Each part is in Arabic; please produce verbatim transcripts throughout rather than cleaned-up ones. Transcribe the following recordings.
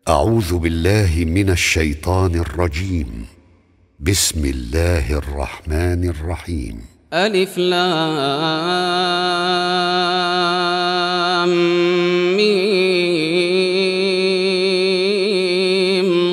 أعوذ بالله من الشيطان الرجيم. بسم الله الرحمن الرحيم. ألف لام ميم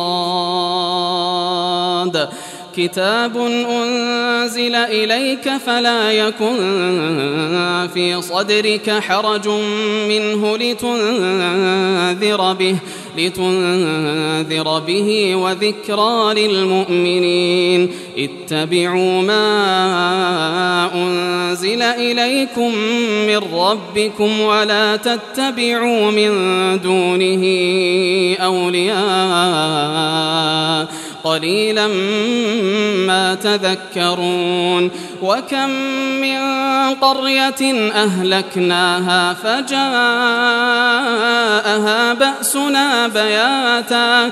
صاد كتاب أنزل إليك فلا يكن في صدرك حرج منه لتنذر به لتنذر به وذكرى للمؤمنين. اتبعوا ما أنزل إليكم من ربكم ولا تتبعوا من دونه أولياء قليلا ما تذكرون. وكم من قرية أهلكناها فجاءها بأسنا بياتا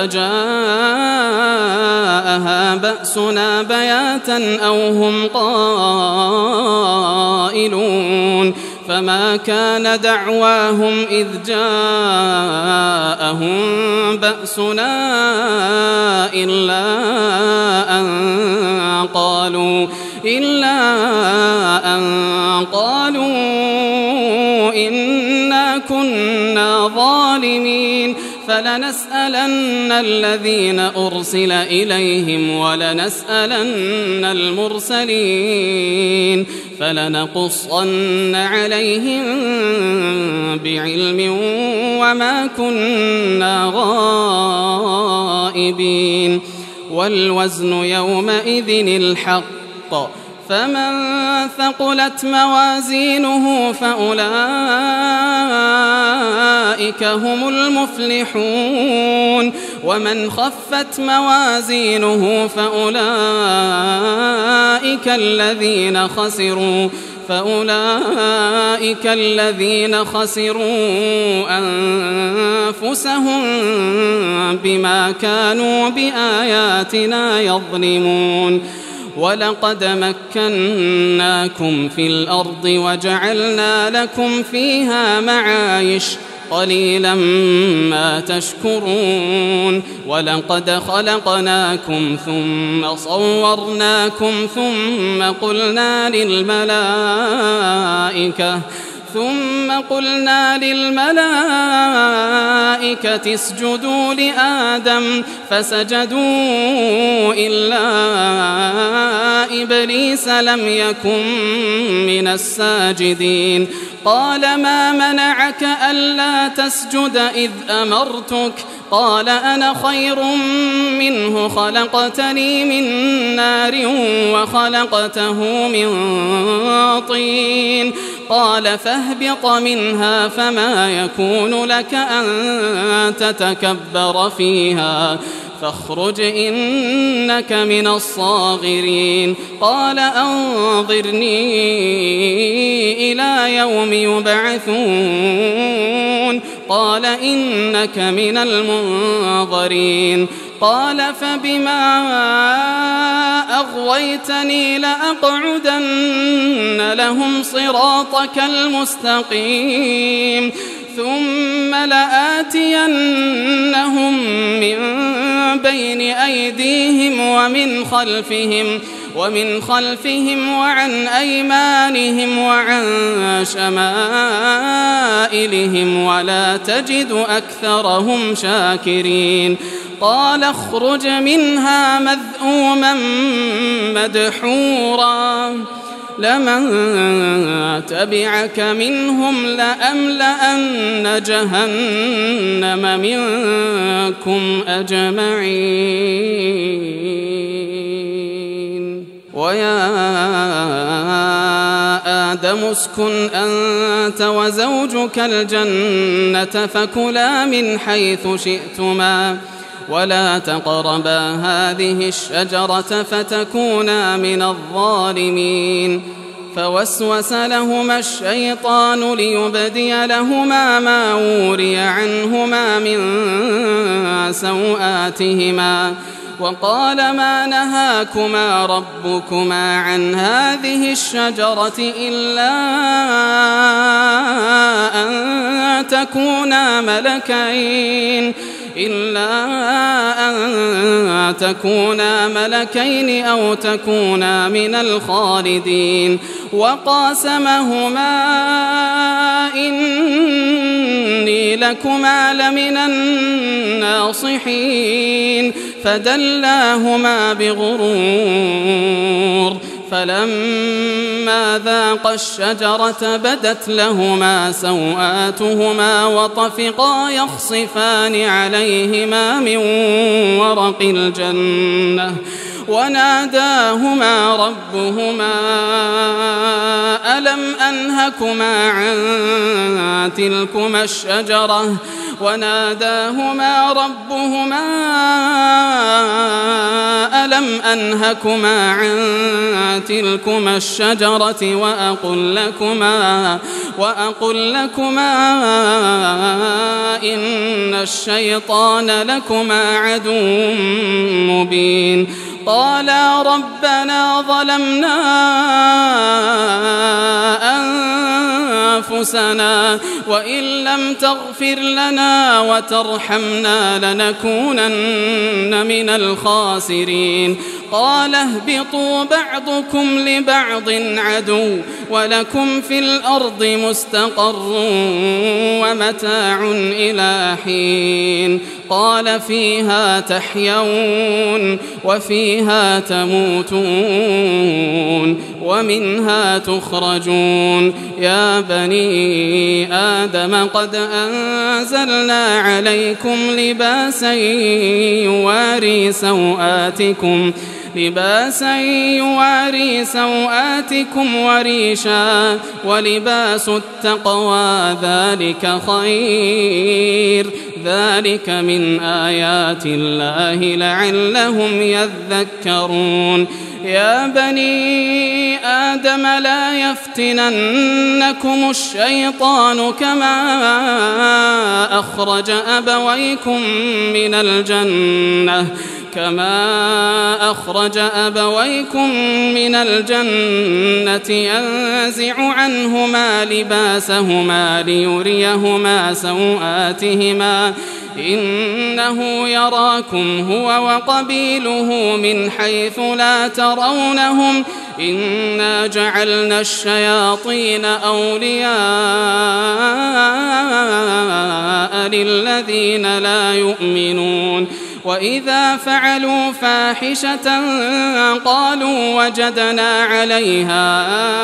فجاءها بأسنا بياتا أو هم قائلون. فما كان دعواهم إذ جاءهم بأسنا إلا أن قالوا إلا أن قالوا إنا كنا ظالمين. فلنسألن الذين أرسل إليهم ولنسألن المرسلين فلنقصن عليهم بعلم وما كنا غائبين. والوزن يومئذ الحق فمن ثقلت موازينه فأولئك هم المفلحون. ومن خفت موازينه فأولئك الذين خسروا فأولئك الذين خسروا أنفسهم بما كانوا بآياتنا يظلمون. ولقد مكناكم في الأرض وجعلنا لكم فيها معايش قليلا ما تشكرون. ولقد خلقناكم ثم صورناكم ثم قلنا للملائكة ثم قلنا للملائكة اسجدوا لآدم فسجدوا إلا إبليس لم يكن من الساجدين. قال ما منعك ألا تسجد إذ أمرتك؟ قال أنا خير منه خلقتني من نار وخلقته من طين. قال فاهبط منها فما يكون لك أن تتكبر فيها فاخرج إنك من الصاغرين. قال أنظرني إلى يوم يبعثون. قال إنك من المنظرين. قال فبما أغويتني لأقعدن لهم صراطك المستقيم ثم لآتينهم من بين أيديهم ومن خلفهم ومن خلفهم وعن أيمانهم وعن شمائلهم ولا تجد أكثرهم شاكرين. قال اخرج منها مذءوما مدحورا لمن تبعك منهم لأملأن جهنم منكم أجمعين. ويا آدم اسكن أنت وزوجك الجنة فكلا من حيث شئتما ولا تقربا هذه الشجرة فتكونا من الظالمين. فوسوس لهما الشيطان ليبدي لهما ما وري عنهما من سوآتهما وقال ما نهاكما ربكما عن هذه الشجرة إلا أن تكونا ملكين إلا أن تكونا ملكين أو تكونا من الخالدين وقاسمهما إني لكما لمن الناصحين فدلاهما بغرور فلما ذاقا الشجرة بدت لهما سوآتهما وطفقا يخصفان عليهما من ورق الجنة وناداهما ربهما ألم أنهكما عن تلكما الشجرة وناداهما ربهما ألم أنهكما عن تلكما الشجرة وأقل لكما وأقل لكما إن الشيطان لكما عدو مبين قالا ربنا ظلمنا أنفسنا وإن لم تغفر لنا وترحمنا لنكونن من الخاسرين قال اهبطوا بعضكم لبعض عدو ولكم في الأرض مستقر ومتاع إلى حين قال فيها تحيون وفيها تموتون ومنها تخرجون يا بني آدم قد أنزلنا عليكم لباسا يواري سوآتكم لباسا يواري سوآتكم وريشا ولباس التقوى ذلك خير ذلك من آيات الله لعلهم يذكرون يا بني آدم لا يفتننكم الشيطان كما أخرج أبويكم من الجنة كما أخرج أبويكم من الجنة ينزع عنهما لباسهما ليريهما سوآتهما إنه يراكم هو وقبيله من حيث لا ترونهم إنا جعلنا الشياطين أولياء للذين لا يؤمنون وإذا فعلوا فاحشة قالوا وجدنا عليها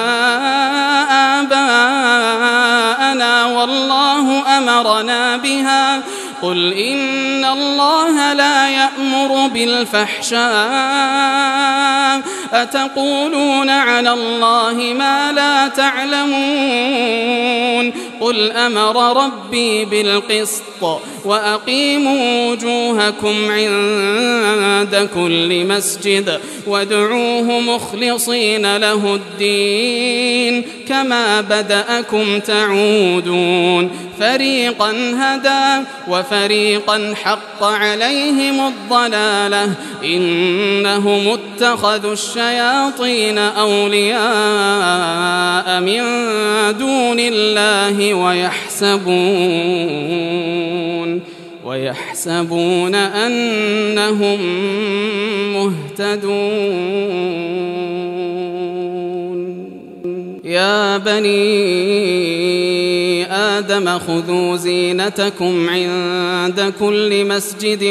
آباءنا والله أمرنا بها قل إن الله لا يأمر بالفحشاء أتقولون على الله ما لا تعلمون قل أمر ربي بالقسط وأقيموا وجوهكم عند كل مسجد وادعوه مخلصين له الدين كما بدأكم تعودون فريقا هدى وفريقا حق عليهم الضلالة إنهم اتخذوا الشياطين أولياء من دون الله ويحسبون ويحسبون أنهم مهتدون يا بني آدم خذوا زينتكم عند كل مسجد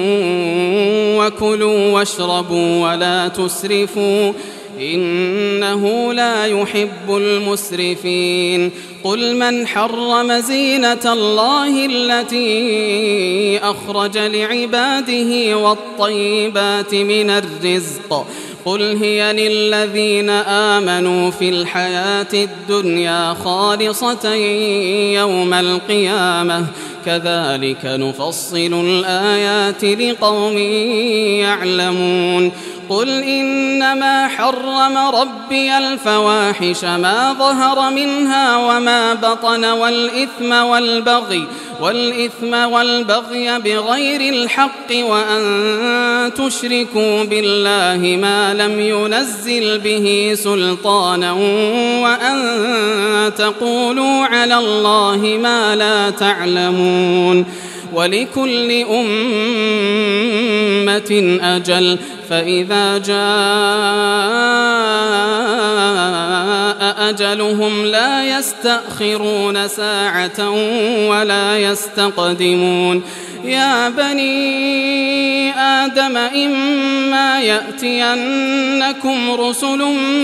وكلوا واشربوا ولا تسرفوا إنه لا يحب المسرفين قل من حرم زينة الله التي أخرج لعباده والطيبات من الرزق قل هي للذين آمنوا في الحياة الدنيا خالصة يوم القيامة كذلك نفصل الآيات لقوم يعلمون قل إنما حرم ربي الفواحش ما ظهر منها وما بطن والإثم والبغي والإثم والبغي بغير الحق وأن تشركوا بالله ما لم ينزل به سلطانا وأن تقولوا على الله ما لا تعلمون ولكل أمة أجل فإذا جاء أجلهم لا يستأخرون ساعة ولا يستقدمون يا بني آدم إما يأتينكم رسل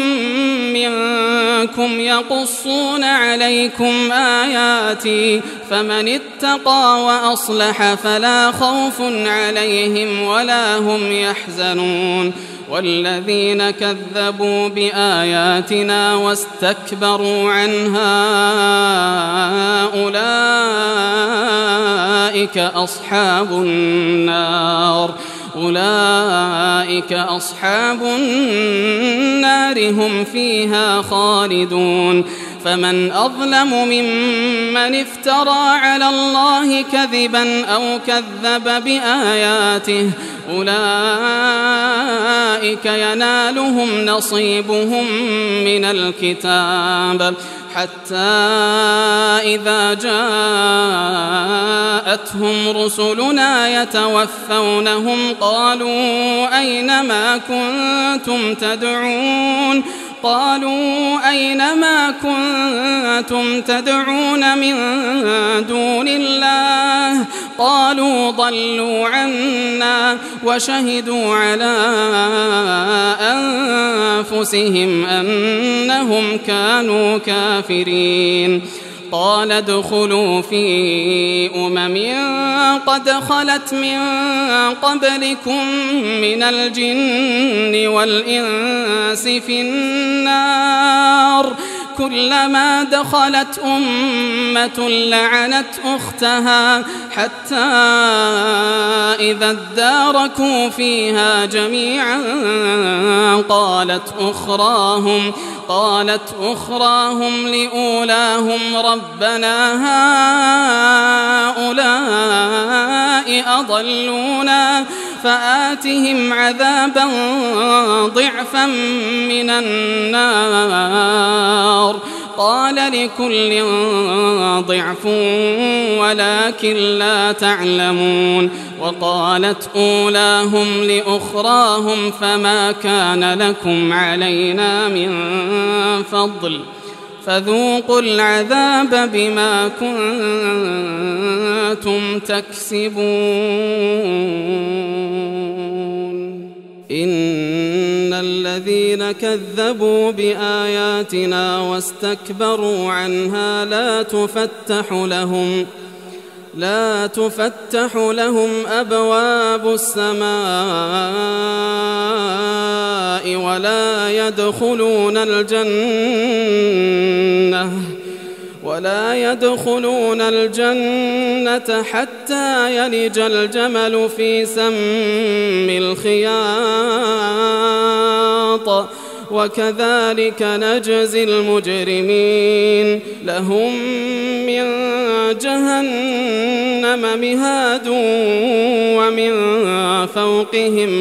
منكم يقصون عليكم آياتي فمن اتقى وأصلح فلا خوف عليهم ولا هم يحزنون والذين كذبوا بآياتنا واستكبروا عنها أولئك أصحاب النار أولئك أصحاب النار هم فيها خالدون فمن أظلم ممن افترى على الله كذبا أو كذب بآياته أولئك ينالهم نصيبهم من الكتاب حتى إذا جاءتهم رسلنا يتوفونهم قالوا أين ما كنتم تدعون قالوا أين ما كنتم تدعون من دون الله قالوا ضلوا عنا وشهدوا على أنفسهم أنهم كانوا كافرين قال ادخلوا في أمم قد خلت من قبلكم من الجن والإنس في النار كلما دخلت أمة لعنت أختها حتى إذا اداركوا فيها جميعا قالت أخراهم قالت أخراهم لأولاهم ربنا هؤلاء أضلونا فآتهم عذابا ضعفا من النار قال لكل ضعف ولكن لا تعلمون وقالت أولاهم لأخراهم فما كان لكم علينا من فضل فذوقوا العذاب بما كنتم تكسبون إن الذين كذبوا بآياتنا واستكبروا عنها لا تفتح لهم لا تفتح لهم أبواب السماء ولا يدخلون الجنة ولا يدخلون الجنة حتى يلج الجمل في سم الخياط وكذلك نجزي المجرمين لهم من جهنم مهاد ومن فوقهم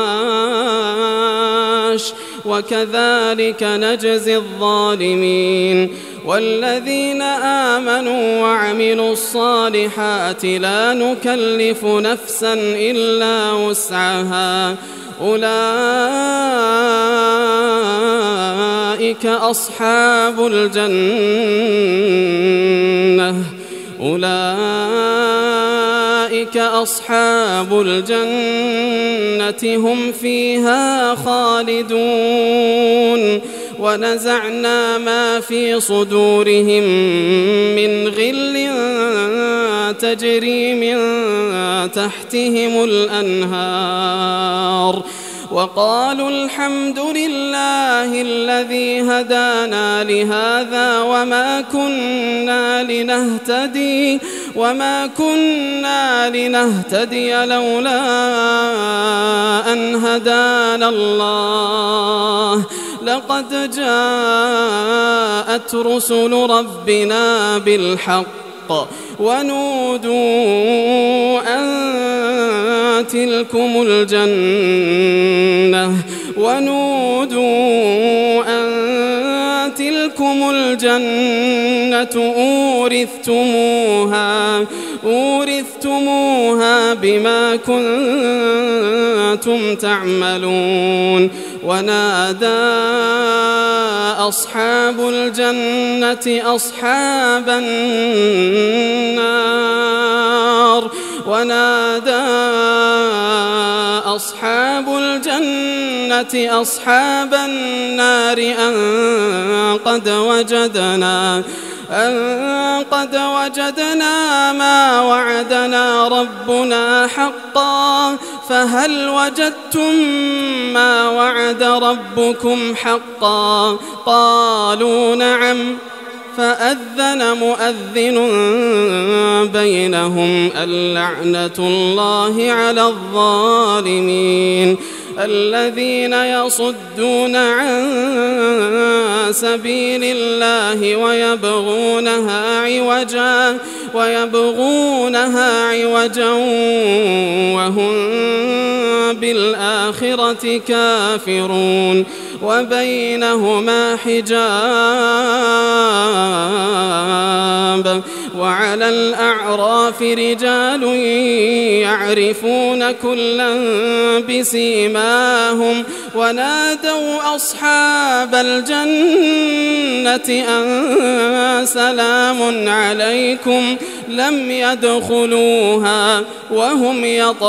غواش وكذلك نجزي الظالمين والذين آمنوا وعملوا الصالحات لا نكلف نفسا إلا وسعها أولئك أصحاب الجنة أولئك أصحاب الجنة هم فيها خالدون ونزعنا ما في صدورهم من غل تجري من تحتهم الأنهار وقالوا الحمد لله الذي هدانا لهذا وما كنا لنهتدي وما كنا لنهتدي لولا أن هدانا الله لقد جاءت رسل ربنا بالحق ونودوا أن تلكم الجنة ونودوا أن تلكم الجنة أورثتموها أورثتموها بما كنتم تعملون ونادى أصحاب الجنة أصحاب النار ونادى أصحاب الجنة أصحاب النار أن قد وجدنا أن قد وجدنا ما وعدنا ربنا حقا فهل وجدتم ما وعد ربكم حقا قالوا نعم فأذن مؤذن بينهم اللعنة الله على الظالمين الذين يصدون عن سبيل الله ويبغونها عوجا ويبغونها عوجا وهم بالآخرة كافرون وبينهما حجاب وعلى الأعراف رجال يعرفون كلا بسيماهم ونادوا أصحاب الجنة أن سلام عليكم لم يدخلوها وهم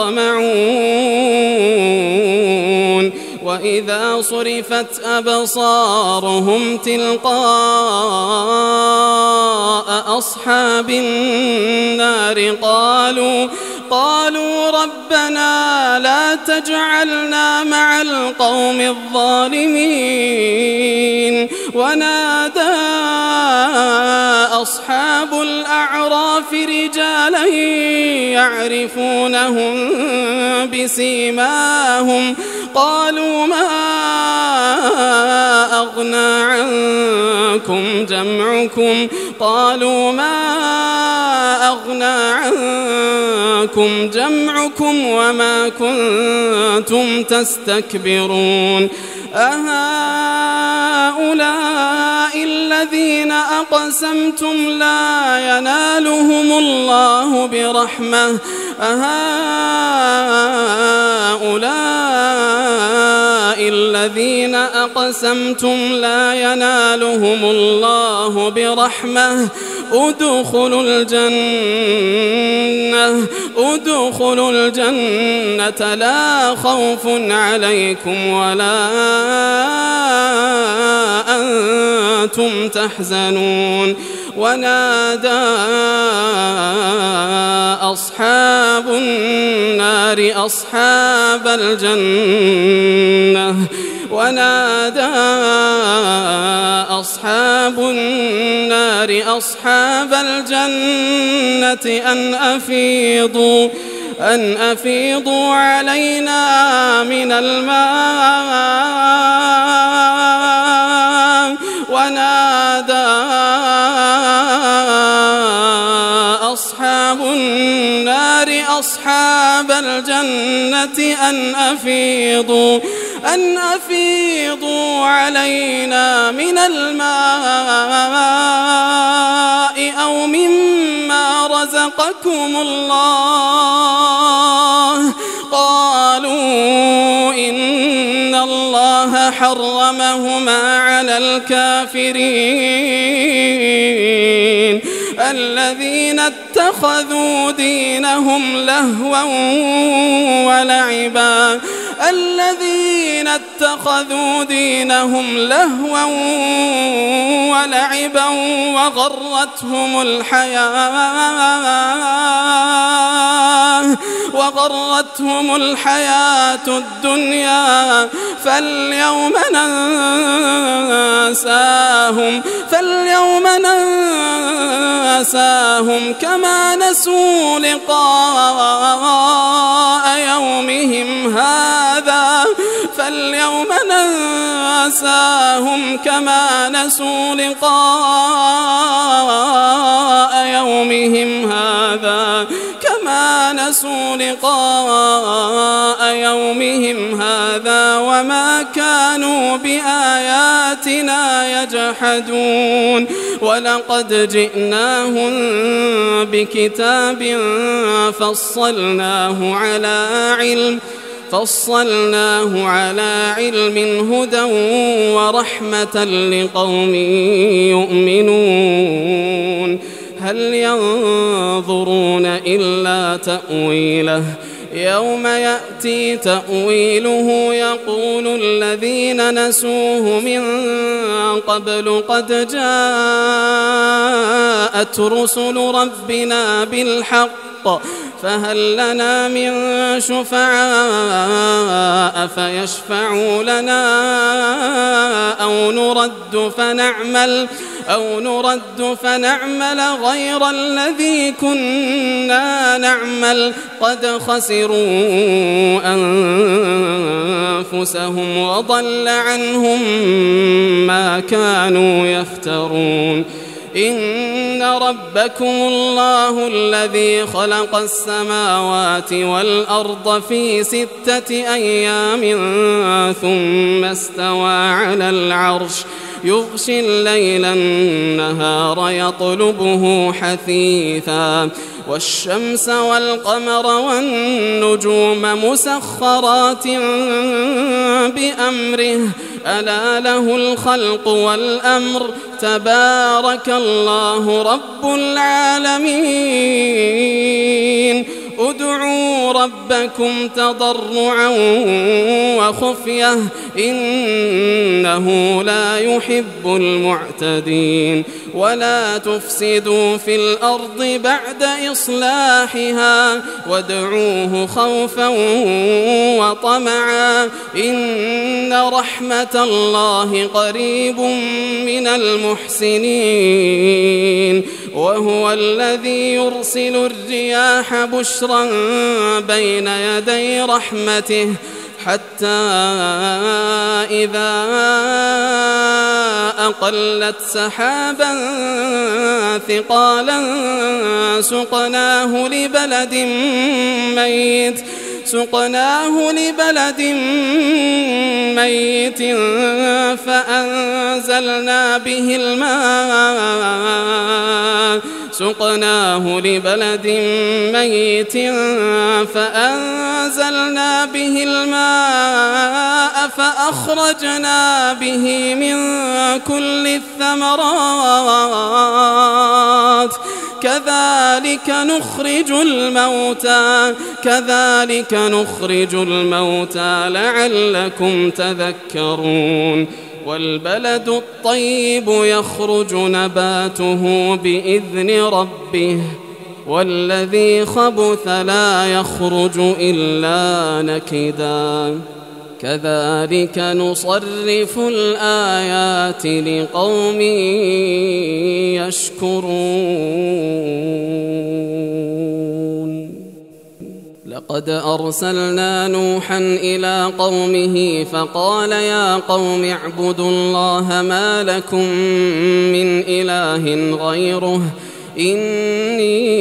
يطمعون وإذا صرفت أبصارهم تلقاء أصحاب النار قالوا قالوا ربنا لا تجعلنا مع القوم الظالمين ونادى أصحاب الأعراف رجالا يعرفونهم بسيماهم قالوا ما أغنى عنكم جمعكم قالوا ما أغنى عنكم جمعكم وما كنتم تستكبرون أهؤلاء الذين أقسمتم لا ينالهم الله برحمة أهؤلاء الذين أقسمتم لا ينالهم الله برحمة ادخلوا الجنة ادخلوا الجنة لا خوف عليكم ولا أنتم تحزنون ونادى أصحاب النار أصحاب الجنة ونادى أصحاب النار أصحاب الجنة أن أفيضوا أن أفيضوا علينا من الماء ونادى أصحاب النار أصحاب الجنة أن أفيضوا أن أفيضوا علينا من الماء أو مما رزقكم الله قالوا إن الله حرمهما على الكافرين الذين اتخذوا دينهم لهوا ولعبا الذين اتخذوا دينهم لهوا ولعبا وغرتهم الحياة وغرتهم الحياة الدنيا فاليوم ننساهم فاليوم ننساهم كما نسوا لقاء يومهم هذا فاليوم ننساهم كما نسوا لقاء يومهم هذا كما نسوا لقاء يومهم هذا وما كانوا بآياتنا يجحدون ولقد جئناهم بكتاب فصلناه على علم فصلناه على علم هدى ورحمة لقوم يؤمنون هل ينظرون إلا تأويله يوم يأتي تأويله يقول الذين نسوه من قبل قد جاءت رسل ربنا بالحق فهل لنا من شفعاء فيشفعوا لنا أو نرد فنعمل أو نرد فنعمل غير الذي كنا نعمل قد خسروا أنفسهم وضل عنهم ما كانوا يفترون إن ربكم الله الذي خلق السماوات والأرض في ستة أيام ثم استوى على العرش يغشي الليل النهار يطلبه حثيثا والشمس والقمر والنجوم مسخرات بأمره ألا له الخلق والأمر تبارك الله رب العالمين ادعوا ربكم تضرعا وخفية إنه لا يحب المعتدين ولا تفسدوا في الأرض بعد إصلاحها وادعوه خوفا وطمعا إن رحمة الله قريب من المحسنين وهو الذي يرسل الرياح بشرا بين يدي رحمته حتى إذا أقلت سحابا ثقالا سقناه لبلد ميت سقناه لبلد ميت فأنزلنا به الماء سقناه لبلد ميت فأنزلنا به الماء فأخرجنا به من كل الثمرات كذلك نخرج الموتى كذلك نخرج الموتى لعلكم تذكرون والبلد الطيب يخرج نباته بإذن ربه والذي خبث لا يخرج إلا نكدا كذلك نصرف الآيات لقوم يشكرون لقد أرسلنا نوحا إلى قومه فقال يا قوم اعبدوا الله ما لكم من إله غيره إني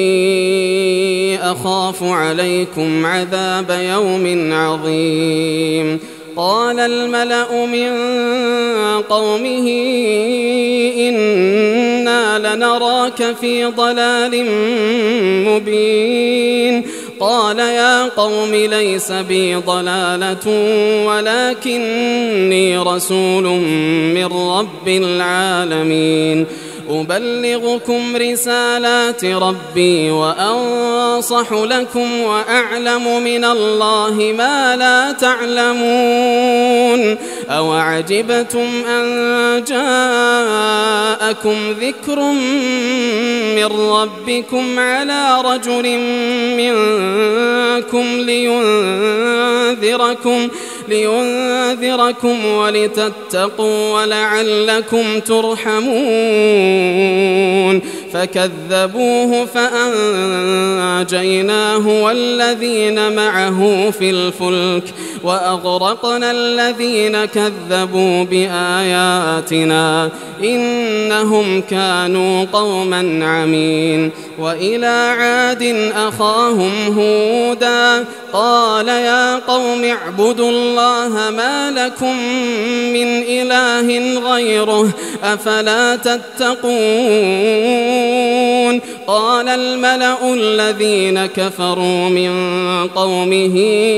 أخاف عليكم عذاب يوم عظيم قال الملأ من قومه إنا لنراك في ضلال مبين قال يا قوم ليس بي ضلالة ولكني رسول من رب العالمين أبلغكم رسالات ربي وأنصح لكم وأعلم من الله ما لا تعلمون أوعجبتم أن جاءكم ذكر من ربكم على رجل معكم لينذركم لينذركم ولتتقوا ولعلكم ترحمون فكذبوه فأنجيناه والذين معه في الفلك وأغرقنا الذين كذبوا بآياتنا إنهم كانوا قوما عمين. وإلى عاد أخاهم هودا قال يا قوم اعبدوا الله ما لكم من إله غيره أفلا تتقون. قال الملأ الذين كفروا من قومه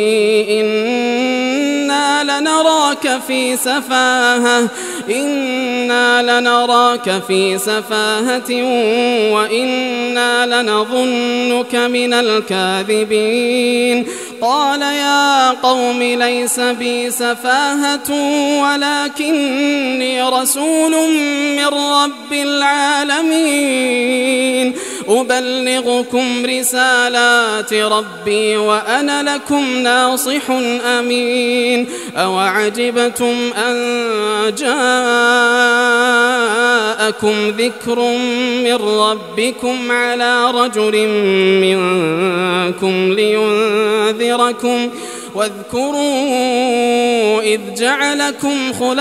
إنا لنراك في سفاهة إنا لنراك في سفاهة وإنا لنظنك من الكاذبين. قال يا قوم ليس بي سفاهة ولكني رسول من رب العالمين أبلغكم رسالات ربي وأنا لكم ناصح أمين. أوعجبتم أن جاءكم ذكر من ربكم على رجل منكم لينذركم واذكروا إذ جعلكم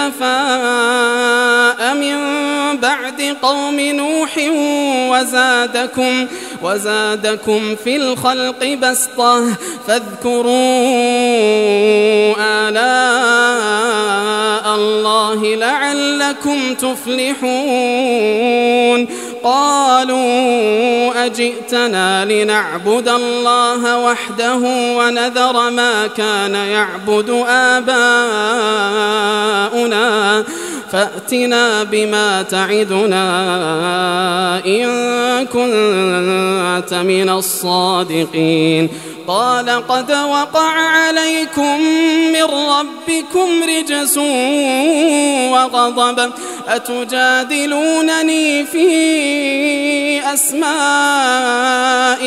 خلفاء من بعد قوم نوح وزادكم, وزادكم في الخلق بسطة فاذكروا آلاء الله لعلكم تفلحون. قالوا أجئتنا لنعبد الله وحده ونذر ما كان يعبد آباؤنا فأتنا بما تعدنا إن كنت من الصادقين. قال قد وقع عليكم من ربكم رجس وغضب أتجادلونني في أسماء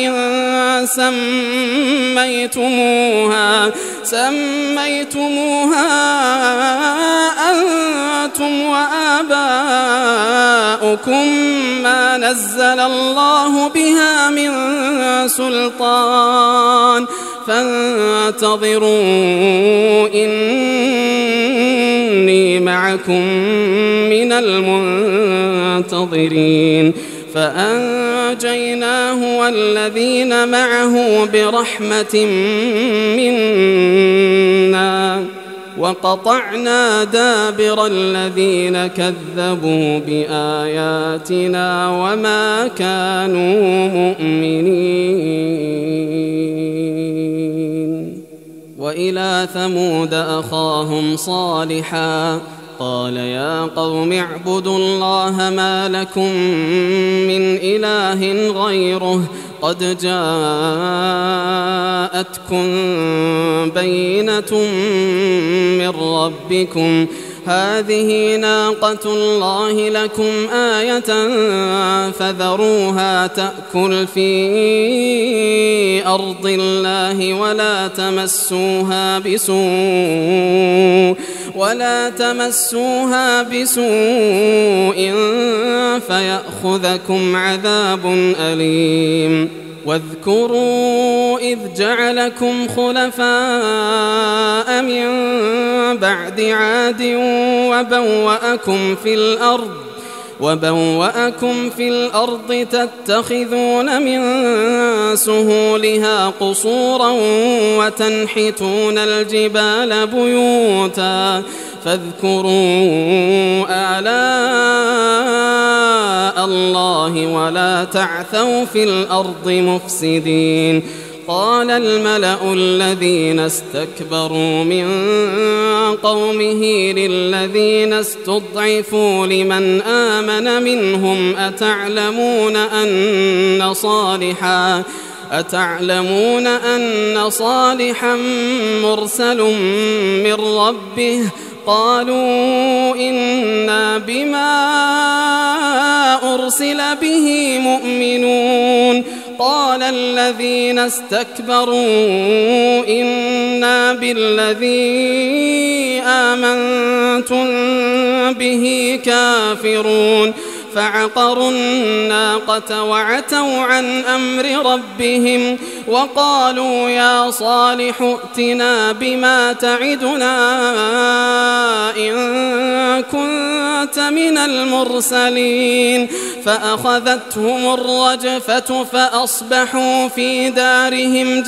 سميتموها سميتموها أنتم وآباؤكم ما نزل الله بها من سلطان فانتظروا إني معكم من المنتظرين. فأنجيناه والذين معه برحمة منا وقطعنا دابر الذين كذبوا بآياتنا وما كانوا مؤمنين. وإلى ثمود أخاهم صالحا قال يا قوم اعبدوا الله ما لكم من إله غيره قد جاءتكم بينة من ربكم هذه ناقة الله لكم آية فذروها تأكل في أرض الله ولا تمسوها بسوء ولا تمسوها بسوء فيأخذكم عذاب أليم. واذكروا إذ جعلكم خلفاء من بعد عاد وبوأكم في الأرض وبوأكم في الأرض تتخذون من سهولها قصورا وتنحتون الجبال بيوتا فاذكروا آلاء الله ولا تعثوا في الأرض مفسدين. قال الملأ الذين استكبروا من قومه للذين استضعفوا لمن آمن منهم أتعلمون أن صالحا أتعلمون أن صالحا مرسل من ربه قالوا إنا بما أرسل به مؤمنون. قال الذين استكبروا إنا بالذي آمنتم به كافرون فعقروا الناقة وعتوا عن أمر ربهم وقالوا يا صالح ائتنا بما تعدنا إن كنت من المرسلين فأخذتهم الرجفة فأصبحوا في دارهم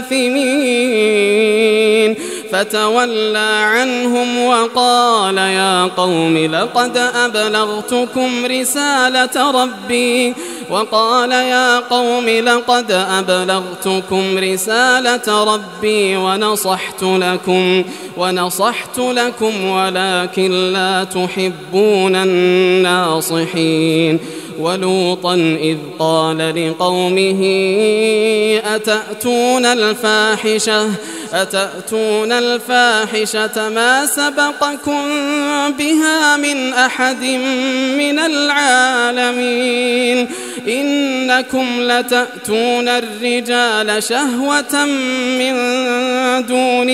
جاثمين فتولى عنهم وقال يا قوم لقد أبلغتكم رسالة ربي وقال يا قوم لقد أبلغتكم رسالة ربي ونصحت لكم ونصحت لكم ولكن لا تحبون الناصحين ولوطا إذ قال لقومه أتأتون الفاحشة أتأتون الفاحشة ما سبقكم بها من أحد من العالمين إنكم لتأتون الرجال شهوة من دون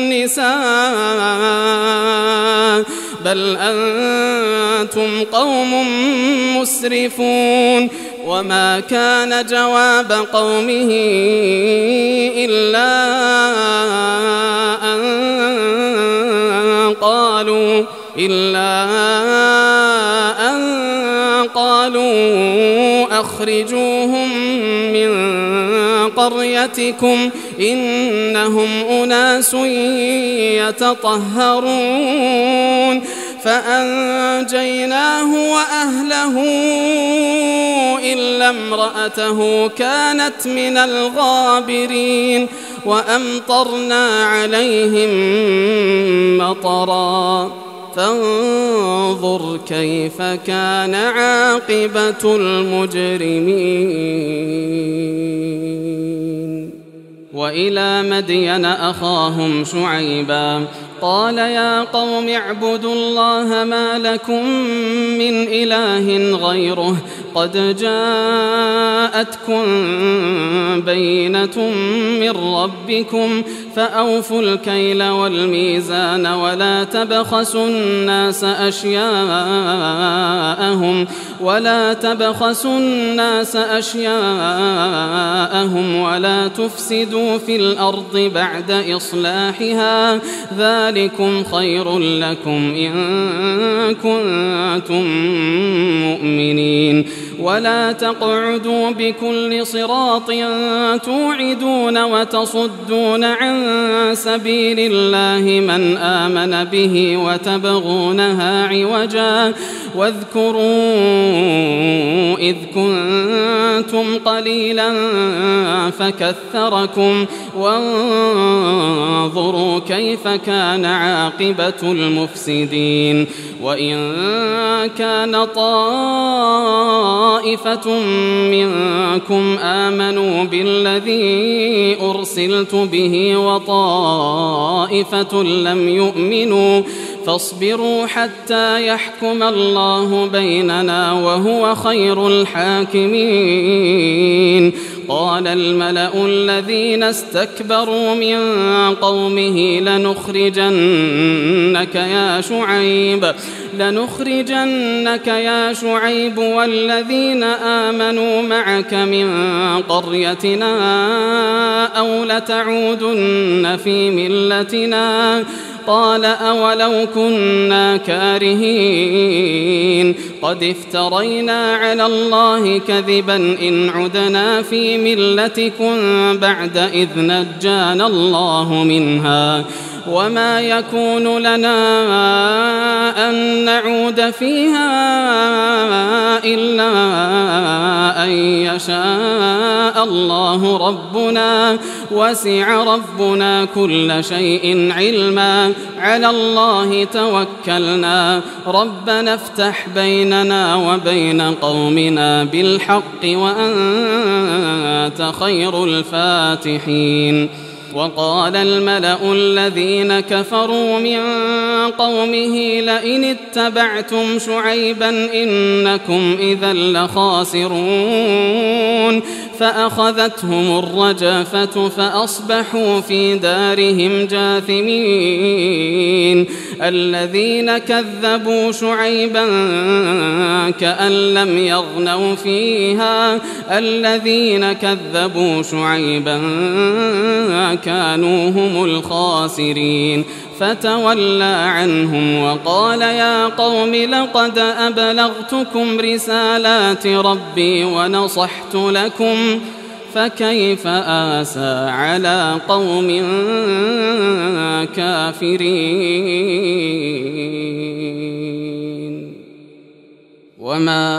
النساء بل أنتم قوم مسرفون وما كان جواب قومه إلا أن قالوا إلا أن قالوا أخرجوهم من قريتكم إنهم أناس يتطهرون فأنجيناه وأهله إلا امرأته كانت من الغابرين وأمطرنا عليهم مطرا فانظر كيف كان عاقبة المجرمين وإلى مدين أخاهم شعيبا قال يا قوم اعبدوا الله ما لكم من إله غيره قد جاءتكم بينة من ربكم فأوفوا الكيل والميزان ولا تبخسوا الناس أشياءهم ولا تبخسوا الناس أشياءهم ولا تفسدوا في الأرض بعد إصلاحها ذلكم خير لكم إن كنتم مؤمنين ولا تقعدوا بكل صراط توعدون وتصدون عن سبيل الله من آمن به وتبغونها عوجا واذكروا إذ كنتم قليلا فكثركم وانظروا كيف كان عاقبة المفسدين وإن كان طائفة منكم آمنوا بالذي أرسلت به وطائفة لم يؤمنوا فاصبروا حتى يحكم الله بيننا وهو خير الحاكمين قال الملأ الذين استكبروا من قومه لنخرجنك يا شعيب لنخرجنك يا شعيب والذين آمنوا معك من قريتنا أو لتعودن في ملتنا قال أولو كنا كارهين قد افترينا على الله كذبا إن عدنا في ملتكم بعد إذ نجانا الله منها وما يكون لنا أن نعود فيها إلا أن يشاء الله ربنا وسع ربنا كل شيء علما على الله توكلنا ربنا افتح بيننا وبين قومنا بالحق وأنت خير الفاتحين وقال الملأ الذين كفروا من قومه لئن اتبعتم شعيبا إنكم إذا لخاسرون فأخذتهم الرجفة فأصبحوا في دارهم جاثمين الذين كذبوا شعيبا كأن لم يغنوا فيها الذين كذبوا شعيبا كانوا هم الخاسرين فتولى عنهم وقال يا قوم لقد أبلغتكم رسالات ربي ونصحت لكم فكيف آسى على قوم كافرين وما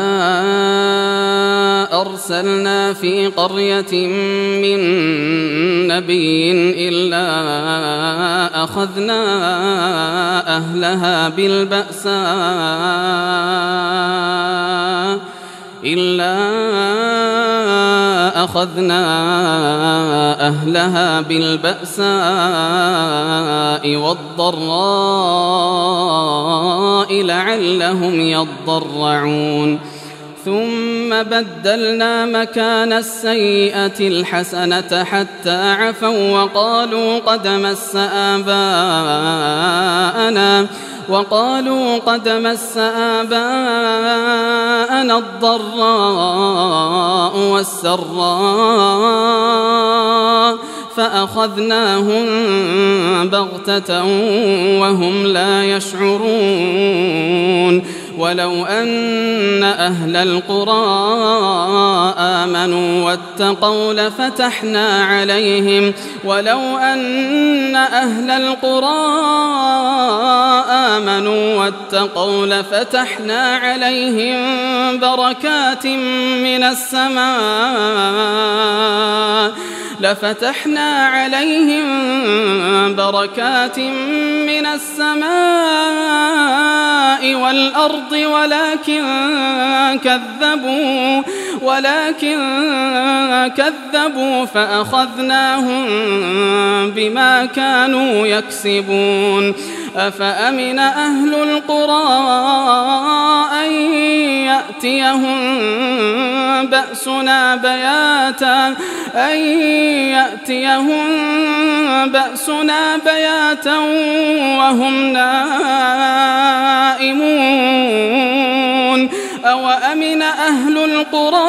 أرسلنا في قرية من نبي إلا أخذنا أهلها بالبأساء إلا أخذنا أهلها بالبأساء والضراء لعلهم يضرعون ثم بدلنا مكان السيئة الحسنة حتى عفوا وقالوا قد مس آباءنا وقالوا قد مس آباءنا الضراء والسراء فأخذناهم بغتة وهم لا يشعرون ولو أن أهل القرى آمنوا واتقوا لفتحنا عليهم ولو أن أهل القرى آمنوا واتقوا لفتحنا عليهم بركات من السماء لفتحنا عليهم بركات من السماء والأرض ولكن كذبوا ولكن كذبوا فأخذناهم بما كانوا يكسبون أفأمن أهل القرى أن يأتيهم بأسنا بياتا أن يأتيهم بأسنا بياتا وهم نائمون أوأمن أهل القرى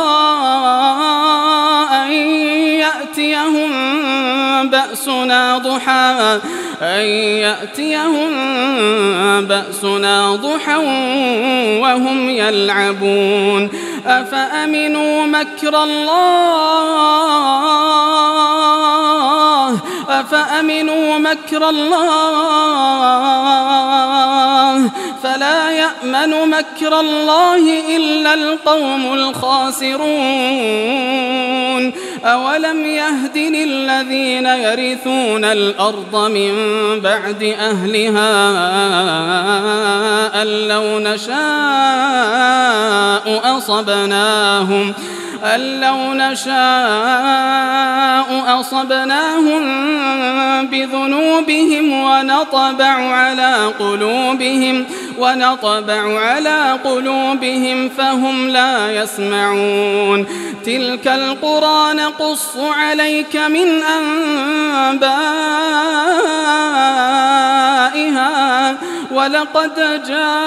أن يأتيهم بأسنا ضحى أن يأتيهم بأسنا ضحى وهم يلعبون أفأمنوا مكر الله أفأمنوا مكر الله فلا يأمن مكر الله إلا القوم الخاسرون أولم يهد للذين يرثون الأرض من بعد أهلها أن لو نشاء أصبناهم أن لو نشاء أصبناهم بذنوبهم ونطبع على قلوبهم ونطبع على قلوبهم فهم لا يسمعون تلك القرى نقص عليك من أنبائها ولقد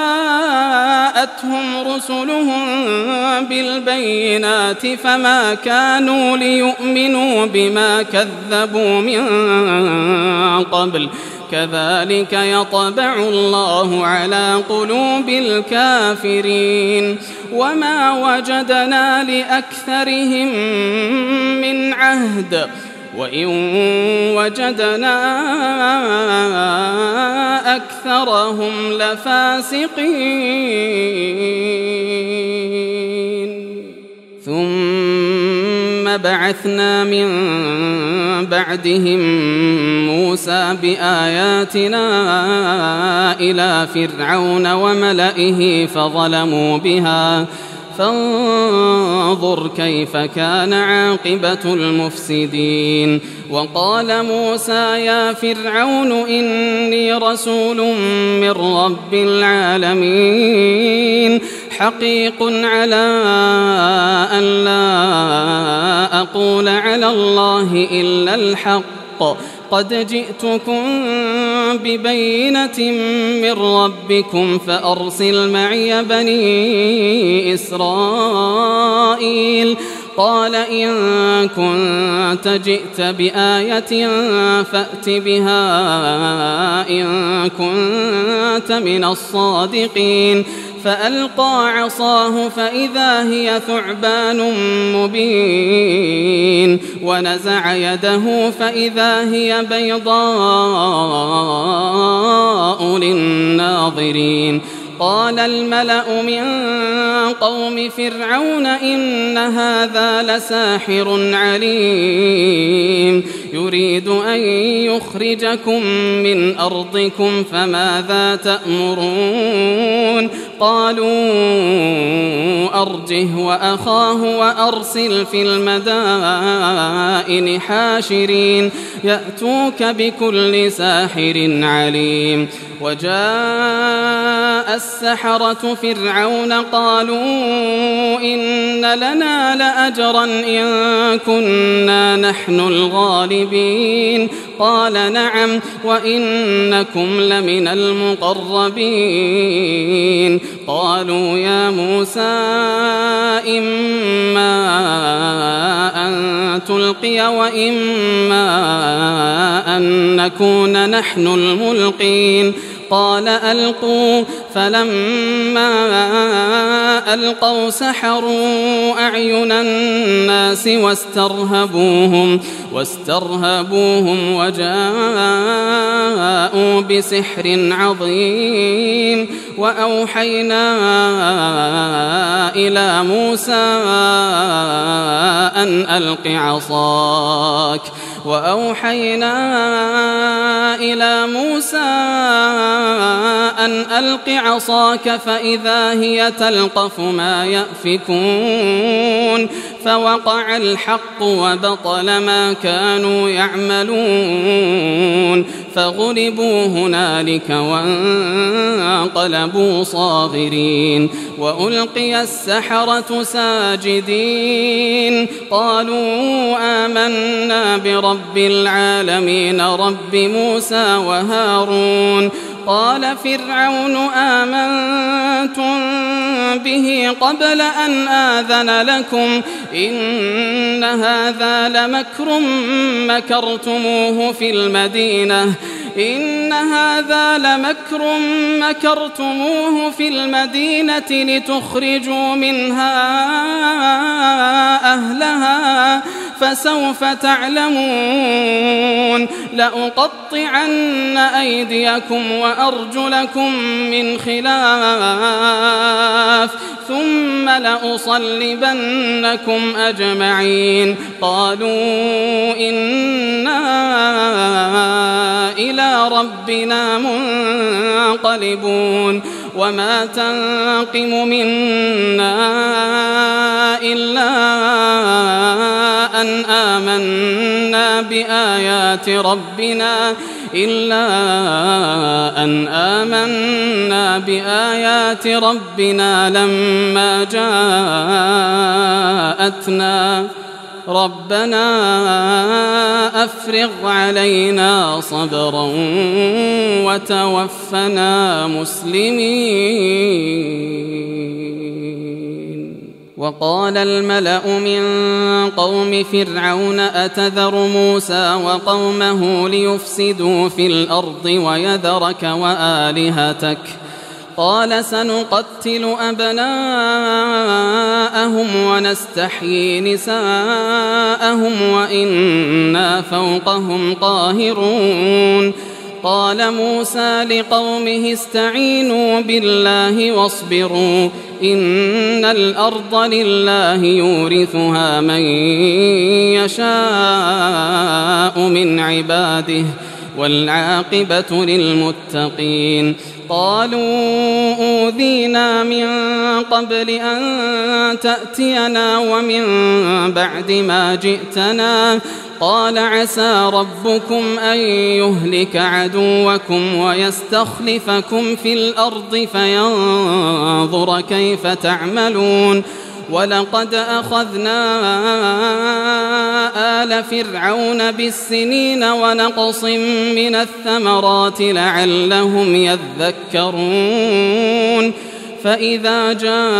جاءتهم رسلهم بالبينات فما كانوا ليؤمنوا بما كذبوا من قبل كذلك يطبع الله على قلوب الكافرين وما وجدنا لأكثرهم من عهد وإن وجدنا أكثرهم لفاسقين ثم بعثنا من بعدهم موسى بآياتنا إلى فرعون وملئه فظلموا بها فانظر كيف كان عاقبة المفسدين وقال موسى يا فرعون إني رسول من رب العالمين حقيق على أن لا أقول على الله إلا الحق قد جئتكم ببينة من ربكم فأرسل معي بني إسرائيل قال إن كنت جئت بآية فأت بها إن كنت من الصادقين فألقى عصاه فإذا هي ثعبان مبين ونزع يده فإذا هي بيضاء للناظرين قال الملأ من قوم فرعون إن هذا لساحر عليم يريد أن يخرجكم من أرضكم فماذا تأمرون قالوا أرجه وأخاه وأرسل في المدائن حاشرين يأتوك بكل ساحر عليم وجاء السحرة فرعون قالوا إن لنا لأجرا إن كنا نحن الغالبين قال نعم وإنكم لمن المقربين قالوا يا موسى إما أن تلقي وإما أن نكون نحن الملقين قال ألقوا فلما ألقوا سحروا أعين الناس واسترهبوهم واسترهبوهم وجاءوا بسحر عظيم وأوحينا إلى موسى أن ألق عصاك وأوحينا إلى موسى أن ألق عصاك فإذا هي تلقف ما يأفكون فوقع الحق وبطل ما كانوا يعملون فغلبوا هنالك وانقلبوا صاغرين وألقي السحرة ساجدين قالوا آمنا برب العالمين رب موسى وهارون قال فرعون آمنتم به قبل أن آذن لكم إن هذا لمكر مكرتموه في المدينة إن هذا لمكر مكرتموه في المدينة لتخرجوا منها أهلها فسوف تعلمون لأقطعن أيديكم وأرجلكم من خلاف ثم لأصلبنكم أجمعين قالوا إنا إلى ربنا منقلبون وما تنقم منا إلا أن آمنا بآيات ربنا إلا أن آمنا بآيات ربنا لما جاءتنا ربنا أفرغ علينا صبرا وتوفنا مسلمين وقال الملأ من قوم فرعون أتذر موسى وقومه ليفسدوا في الأرض ويذرك وآلهتك قال سنقتل أبناءهم ونستحيي نساءهم وإنا فوقهم قاهرون قال موسى لقومه استعينوا بالله واصبروا إن الأرض لله يورثها من يشاء من عباده والعاقبة للمتقين. قالوا أوذينا من قبل أن تأتينا ومن بعد ما جئتنا قال عسى ربكم أن يهلك عدوكم ويستخلفكم في الأرض فينظر كيف تعملون. ولقد أخذنا آل فرعون بالسنين ونقص من الثمرات لعلهم يذكرون. فإذا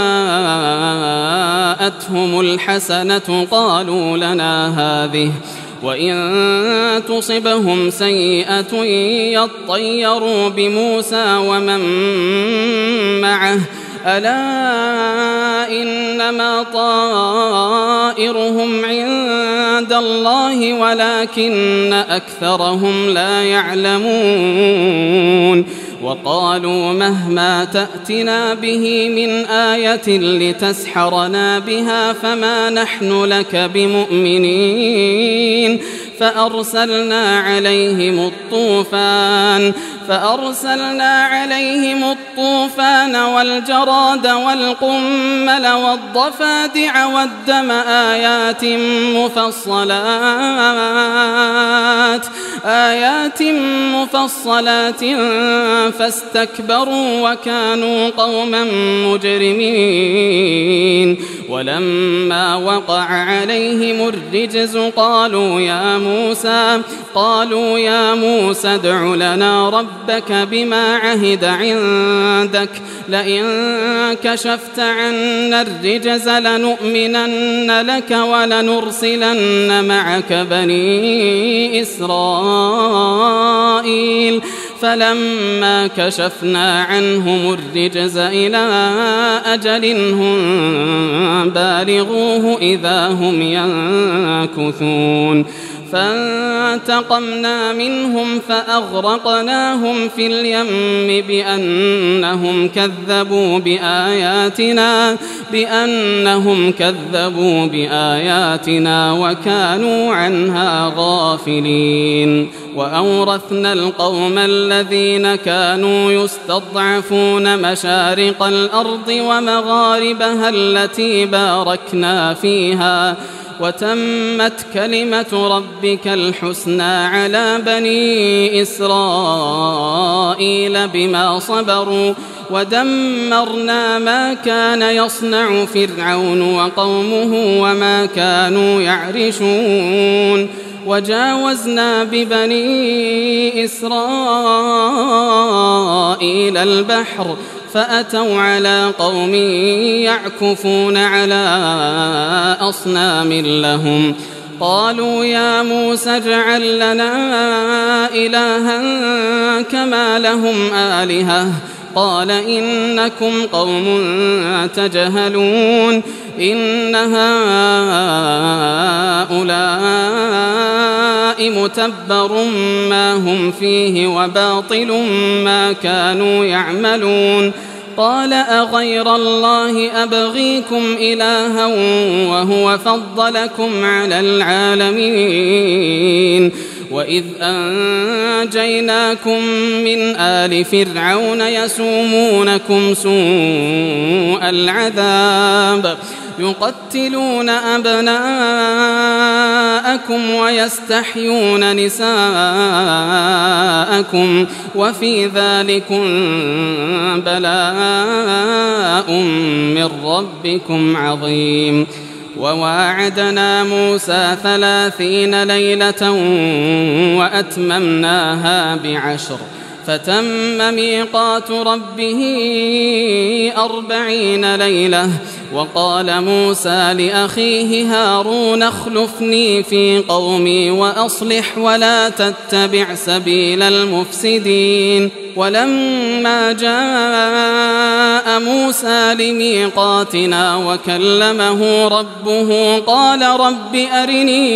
جاءتهم الحسنة قالوا لنا هذه وإن تصبهم سيئة يطيروا بموسى ومن معه ألا إنما طائرهم عند الله ولكن أكثرهم لا يعلمون. وقالوا مهما تأتنا به من آية لتسحرنا بها فما نحن لك بمؤمنين. فأرسلنا عليهم الطوفان فأرسلنا عليهم الطوفان والجراد والقمل والضفادع والدم آيات مفصلات آيات مفصلات فاستكبروا وكانوا قوما مجرمين. ولما وقع عليهم الرجز قالوا يا موسى قالوا يا موسى ادع لنا ربك بما عهد عندك لئن كشفت عنا الرجز لنؤمنن لك ولنرسلن معك بني إسرائيل. فلما كشفنا عنهم الرجز إلى أجل هم بالغوه إذا هم ينكثون. فانتقمنا منهم فأغرقناهم في اليم بأنهم كذبوا بآياتنا بأنهم كذبوا بآياتنا وكانوا عنها غافلين. وأورثنا القوم الذين كانوا يستضعفون مشارق الأرض ومغاربها التي باركنا فيها وتمت كلمة ربك الحسنى على بني إسرائيل بما صبروا ودمرنا ما كان يصنع فرعون وقومه وما كانوا يعرشون. وجاوزنا ببني إسرائيل البحر فأتوا على قوم يعكفون على أصنام لهم قالوا يا موسى اجعل لنا إلها كما لهم آلهة قال إنكم قوم تجهلون. إن هؤلاء متبر ما هم فيه وباطل ما كانوا يعملون. قال أغير الله أبغيكم إلها وهو فضلكم على العالمين. وإذ أنجيناكم من آل فرعون يسومونكم سوء العذاب يقتلون أبناءكم ويستحيون نساءكم وفي ذلكم بلاء من ربكم عظيم. وواعدنا موسى ثلاثين ليلة وأتممناها بعشر فتم ميقات ربه أربعين ليلة. وقال موسى لأخيه هارون اخلفني في قومي وأصلح ولا تتبع سبيل المفسدين. ولما جاء موسى لميقاتنا وكلمه ربه قال رب أرني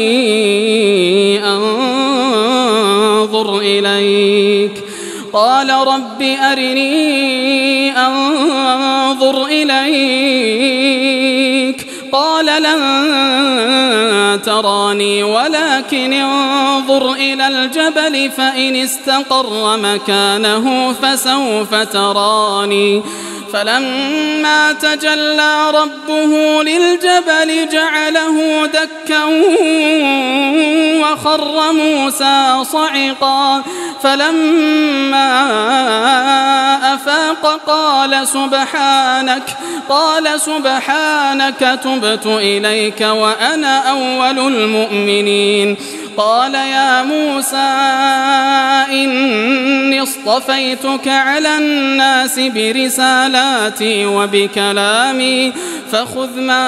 أنظر إليك قال رب أرني أنظر إليك قال لن تراني ولكن انظر إلى الجبل فإن استقر مكانه فسوف تراني فلما تجلى ربه للجبل جعله دكا وخر موسى صعقا فلما أفاق قال سبحانك قال سبحانك تبت إليك وأنا أول المؤمنين قال يا موسى إني اصطفيتك على الناس برسالاتي وبكلامي فخذ ما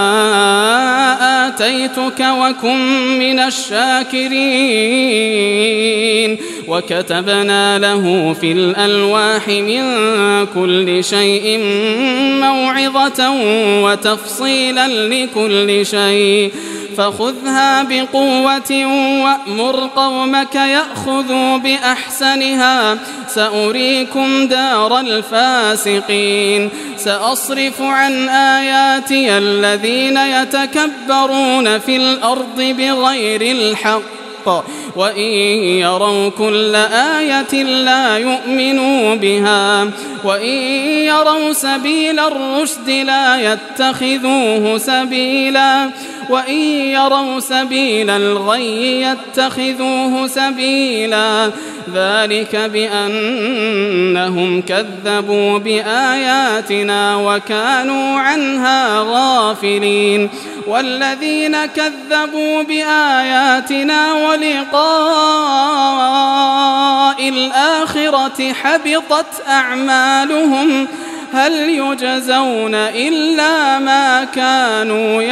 آتيتك وكن من الشاكرين وكتبنا له في الألواح من كل شيء موعظة وتفصيلا لكل شيء فخذها بقوة وأمر قومك يأخذوا بأحسنها سأريكم دار الفاسقين سأصرف عن آياتي الذين يتكبرون في الأرض بغير الحق وإن يروا كل آية لا يؤمنوا بها وإن يروا سبيل الرشد لا يتخذوه سبيلا وإن يروا سبيل الغي يتخذوه سبيلا ذلك بأنهم كذبوا بآياتنا وكانوا عنها غافلين والذين كذبوا بآياتنا ولقاء الآخرة حبطت أعمالهم هل يجزون إلا ما كانوا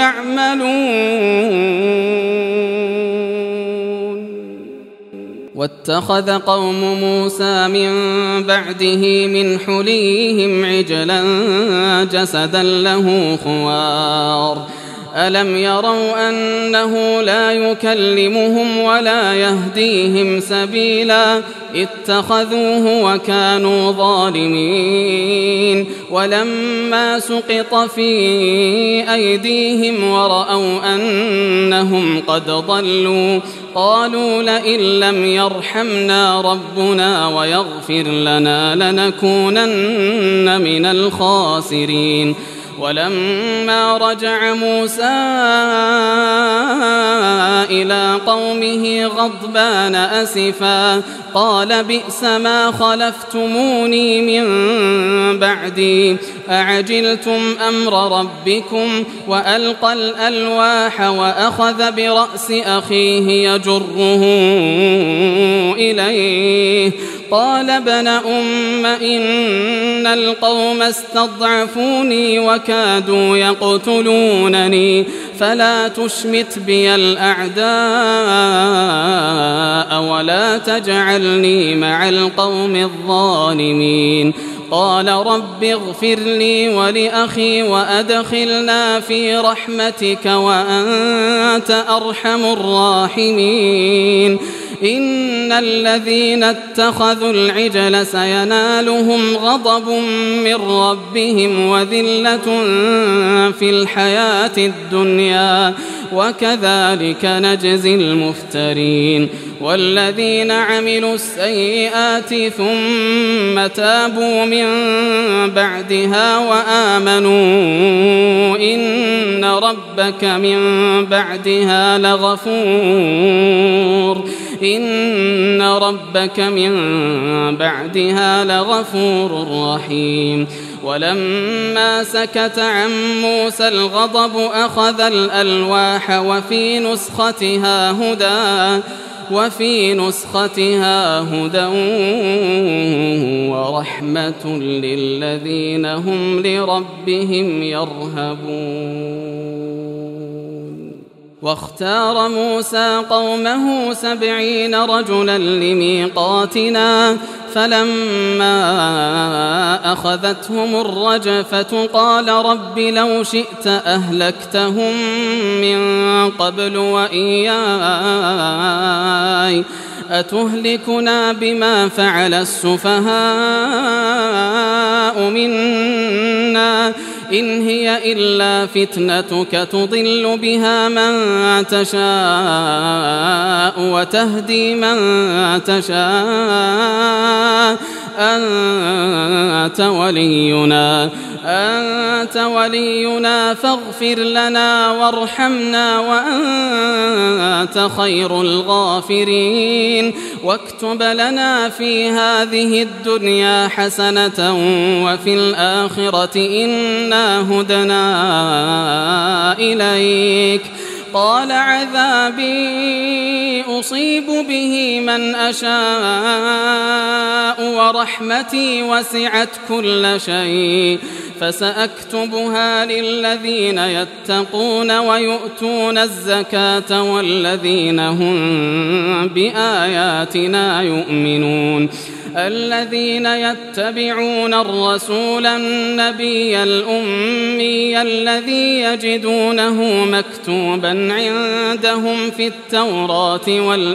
يعملون واتخذ قوم موسى من بعده من حليهم عجلا جسدا له خوار ألم يروا أنه لا يكلمهم ولا يهديهم سبيلا اتخذوه وكانوا ظالمين ولما سقط في أيديهم ورأوا أنهم قد ضلوا قالوا لئن لم يرحمنا ربنا ويغفر لنا لنكونن من الخاسرين ولما رجع موسى إلى قومه غضبان أسفا قال بئس ما خلفتموني من بعدي أعجلتم أمر ربكم وألقى الألواح وأخذ برأس أخيه يجره إليه قال ابن أم إن القوم استضعفوني وكادوا يقتلونني فلا تشمت بي الأعداء ولا تجعلني مع القوم الظالمين قال رب اغفر لي ولأخي وأدخلنا في رحمتك وأنت أرحم الراحمين إن الذين اتخذوا العجل سينالهم غضب من ربهم وذلة في الحياة الدنيا وكذلك نجزي المفترين والذين عملوا السيئات ثم تابوا من بعدها وآمنوا إن ربك من بعدها لغفور إن ربك من بعدها لغفور رحيم ولما سكت عن موسى الغضب أخذ الألواح وفي نسختها هدى وفي نسختها هدى ورحمة للذين هم لربهم يرهبون واختار موسى قومه سبعين رجلا لميقاتنا فلما أخذتهم الرجفة قال رب لو شئت أهلكتهم من قبل وإياي أتهلكنا بما فعل السفهاء منا إن هي إلا فتنتك تضل بها من تشاء وتهدي من تشاء أنت ولينا أنت ولينا فاغفر لنا وارحمنا وأنت خير الغافرين واكتب لنا في هذه الدنيا حسنة وفي الآخرة إنا هدنا إليك قال عذابي أصيب به من أشاء ورحمتي وسعت كل شيء فسأكتبها للذين يتقون ويؤتون الزكاة والذين هم بآياتنا يؤمنون الذين يتبعون الرسول النبي الأمي الذي يجدونه مكتوبا عندهم في التوراة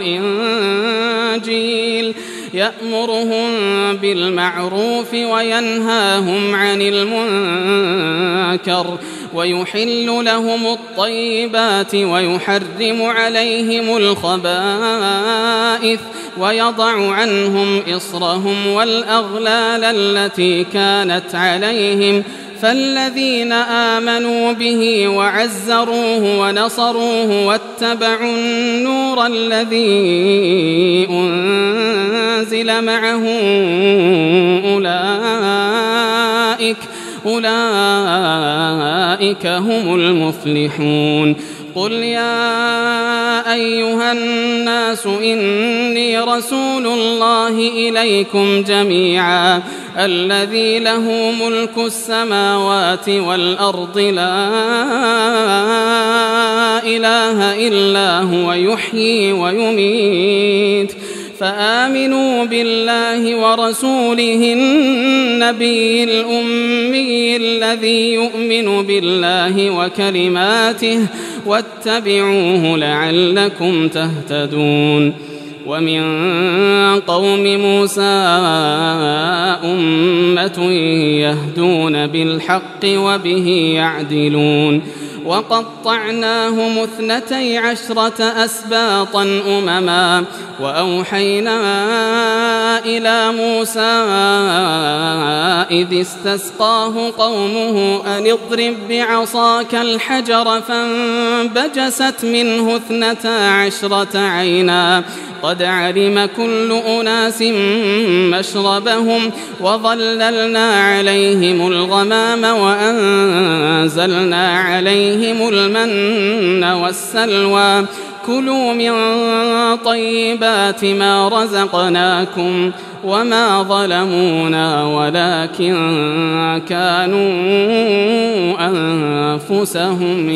والإنجيل يأمرهم بالمعروف وينهاهم عن المنكر ويحل لهم الطيبات ويحرم عليهم الخبائث ويضع عنهم إصرهم والأغلال التي كانت عليهم فالذين آمنوا به وعزروه ونصروه واتبعوا النور الذي أنزل معه أولئك أولئك هم المفلحون قل يا أيها الناس إني رسول الله إليكم جميعا الذي له ملك السماوات والأرض لا إله إلا هو يحيي ويميت فآمنوا بالله ورسوله النبي الأمي الذي يؤمن بالله وكلماته واتبعوه لعلكم تهتدون ومن قوم موسى أمة يهدون بالحق وبه يعدلون وقطعناهم اثنتي عشرة أسباطا أمما وأوحينا إلى موسى إذ استسقاه قومه أن اضرب بعصاك الحجر فانبجست منه اثنتا عشرة عينا قد علم كل أناس مشربهم وظللنا عليهم الغمام وأنزلنا عليهم المن والسلوى كلوا من طيبات ما رزقناكم وما ظلمونا ولكن كانوا أنفسهم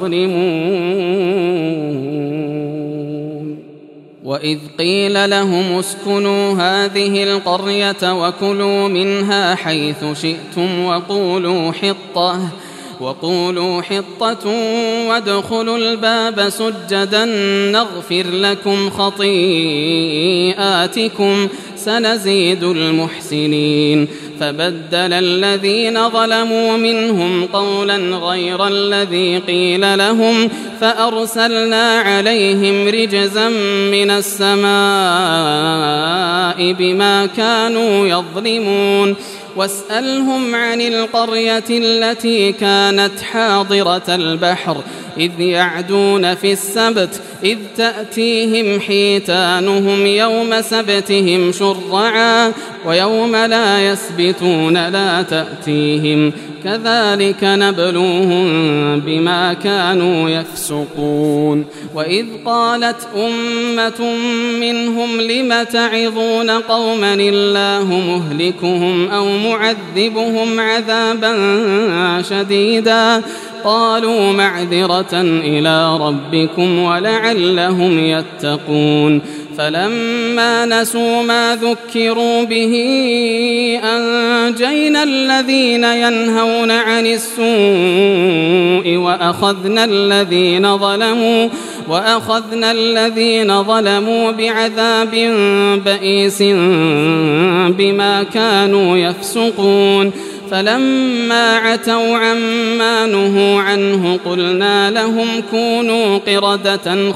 يظلمون وإذ قيل لهم اسكنوا هذه القرية وكلوا منها حيث شئتم وقولوا حطة وقولوا حطة وادخلوا الباب سجدا نغفر لكم خطيئاتكم سنزيد المحسنين فبدل الذين ظلموا منهم قولا غير الذي قيل لهم فأرسلنا عليهم رجزا من السماء بما كانوا يظلمون واسألهم عن القرية التي كانت حاضرة البحر إذ يعدون في السبت إذ تأتيهم حيتانهم يوم سبتهم شرعا ويوم لا يسبتون لا تأتيهم كذلك نبلوهم بما كانوا يفسقون وإذ قالت أمة منهم لم تعظون قوما الله مهلكهم أو معذبهم عذابا شديدا قالوا معذرة إلى ربكم ولعلهم يتقون فلما نسوا ما ذكروا به أنجينا الذين ينهون عن السوء وأخذنا الذين ظلموا وأخذنا الذين ظلموا بعذاب بئيس بما كانوا يفسقون فلما عتوا عما نهوا عنه قلنا لهم كونوا قردة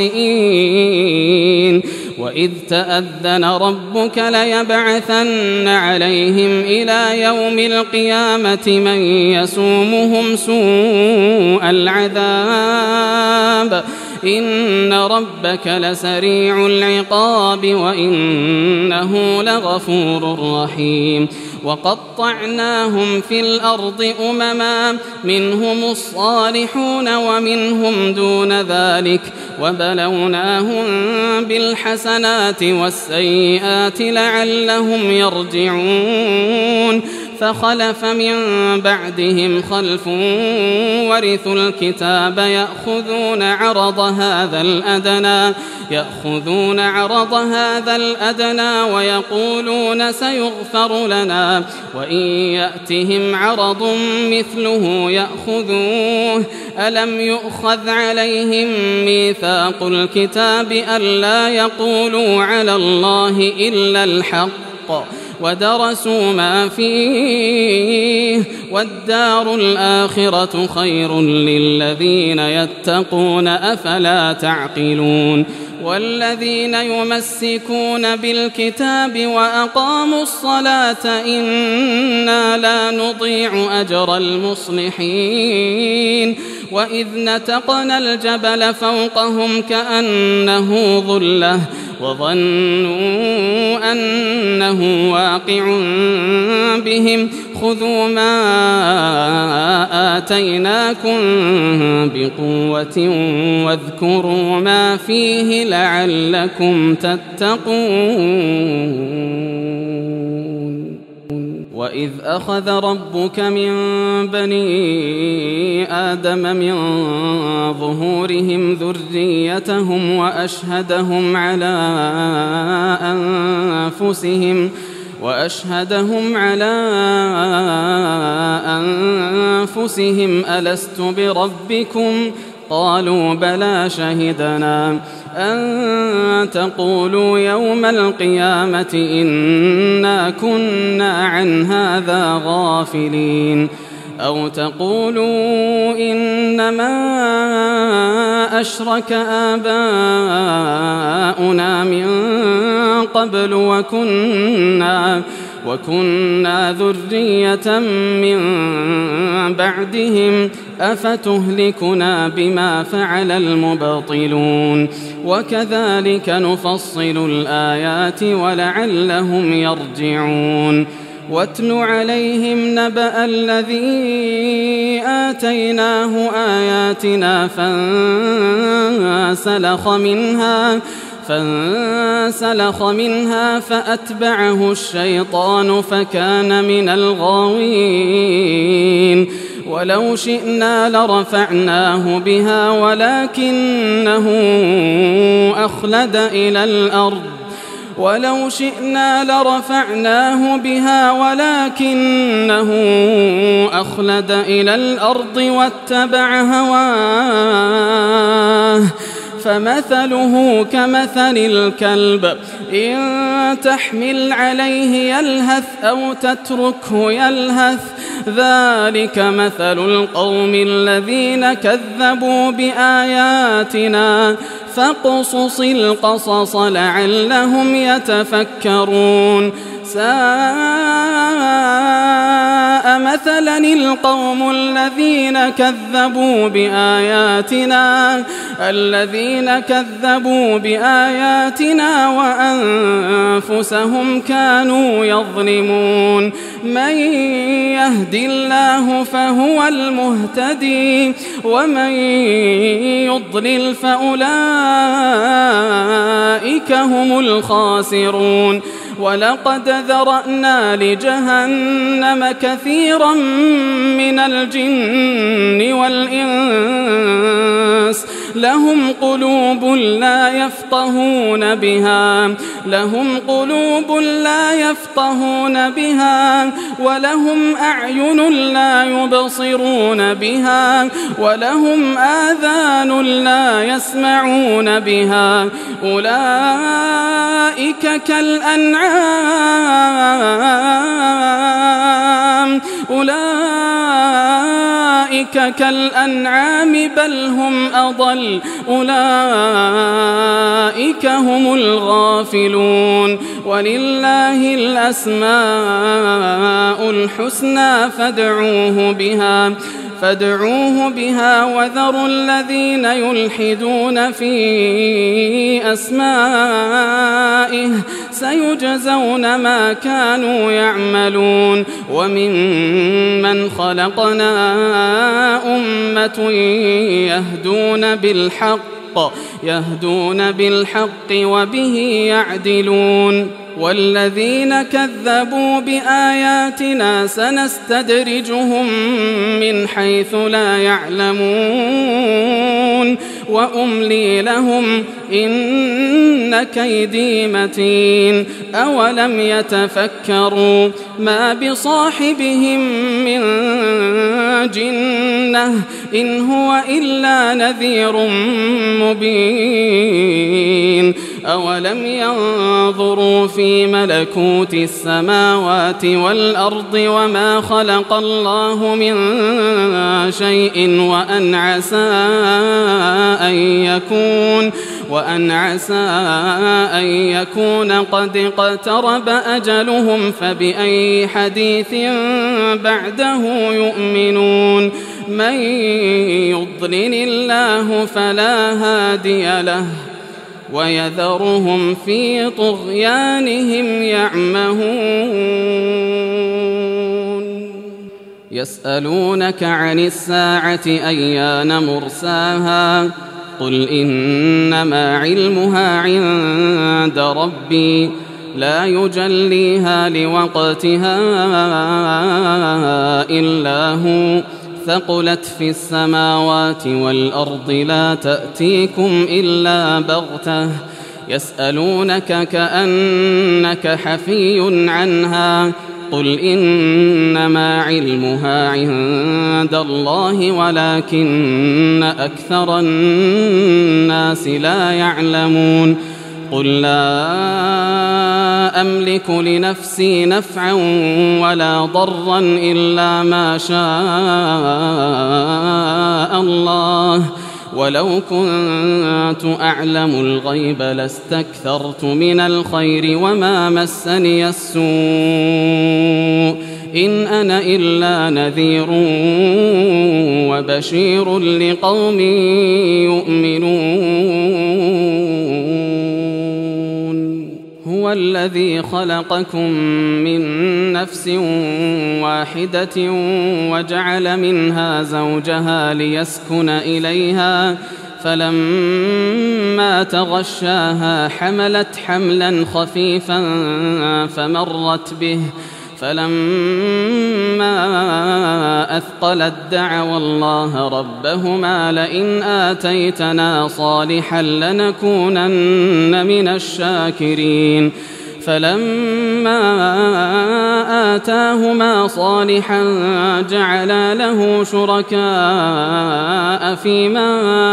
خاسئين وإذ تأذن ربك ليبعثن عليهم إلى يوم القيامة من يسومهم سوء العذاب إن ربك لسريع العقاب وإنه لغفور رحيم وقطعناهم في الأرض أمما منهم الصالحون ومنهم دون ذلك وبلوناهم بالحسنات والسيئات لعلهم يرجعون فخلف من بعدهم خلف ورثوا الكتاب يأخذون عرض هذا الأدنى يأخذون عرض هذا الأدنى ويقولون سيغفر لنا وإن يأتهم عرض مثله يأخذوه ألم يؤخذ عليهم ميثاق الكتاب ألا يقولوا على الله إلا الحق ودرسوا ما فيه والدار الآخرة خير للذين يتقون أفلا تعقلون والذين يمسكون بالكتاب وأقاموا الصلاة إنا لا نضيع أجر المصلحين وإذ نتقنا الجبل فوقهم كأنه ظلة وظنوا أنه واقع بهم خذوا ما آتيناكم بقوة واذكروا ما فيه لعلكم تتقون وإذ أخذ ربك من بني آدم من ظهورهم ذريتهم وأشهدهم على أنفسهم وأشهدهم على أنفسهم ألست بربكم قالوا بلى شهدنا أن تقولوا يوم القيامة إنا كنا عن هذا غافلين أو تقولوا إنما أشرك آباؤنا من قبل وكنا وكنا ذرية من بعدهم أفتهلكنا بما فعل المبطلون وكذلك نفصل الآيات ولعلهم يرجعون واتل عليهم نبأ الذي آتيناه آياتنا فانسلخ منها فانسلخ منها فأتبعه الشيطان فكان من الغاوين ولو شئنا لرفعناه بها ولكنه أخلد إلى الأرض ولو شئنا لرفعناه بها ولكنه أخلد إلى الأرض واتبع هواه فمثله كمثل الكلب إن تحمل عليه يلهث أو تتركه يلهث ذلك مثل القوم الذين كذبوا بآياتنا فاقصص القصص لعلهم يتفكرون ساء مثلا القوم الذين كذبوا بآياتنا الذين كذبوا بآياتنا وأنفسهم كانوا يظلمون من يهد الله فهو المهتدي ومن يضلل فأولئك هم الخاسرون ولقد ذرأنا لجهنم كثيرا من الجن والإنس لهم قلوب لا يفقهون بها لهم قلوب لا يفقهون بها ولهم أعين لا يبصرون بها ولهم آذان لا يسمعون بها أولئك كالأنعام أولئك كالأنعام بل هم أضل أولئك هم الغافلون ولله الأسماء الحسنى فادعوه بها فادعوه بها وذروا الذين يلحدون في أسمائه سيجزون ما كانوا يعملون وممن خلقنا أمة يهدون بالحق يهدون بالحق وبه يعدلون والذين كذبوا بآياتنا سنستدرجهم من حيث لا يعلمون وأملي لهم إن كيدي متين أولم يتفكروا ما بصاحبهم من جنة إن هو إلا نذير مبين أولم ينظروا في ملكوت السماوات والأرض وما خلق الله من شيء وأن عسى أن يكون وأن عسى أن يكون قد اقترب أجلهم فبأي حديث بعده يؤمنون من يضلل الله فلا هادي له ويذرهم في طغيانهم يعمهون يسألونك عن الساعة أيان مرساها قل إنما علمها عند ربي لا يجليها لوقتها إلا هو ثقلت في السماوات والأرض لا تأتيكم إلا بغتة يسألونك كأنك حفي عنها قل إنما علمها عند الله ولكن أكثر الناس لا يعلمون قل لا أملك لنفسي نفعا ولا ضرا إلا ما شاء الله ولو كنت أعلم الغيب لاستكثرت من الخير وما مسني السوء إن أنا إلا نذير وبشير لقوم يؤمنون هو الذي خلقكم من نفس واحدة وجعل منها زوجها ليسكن إليها فلما تغشاها حملت حملا خفيفا فمرت به فلما أثقلت دعوا الله ربهما لئن آتيتنا صالحا لنكونن من الشاكرين فلما آتاهما صالحا جعلا له شركاء فيما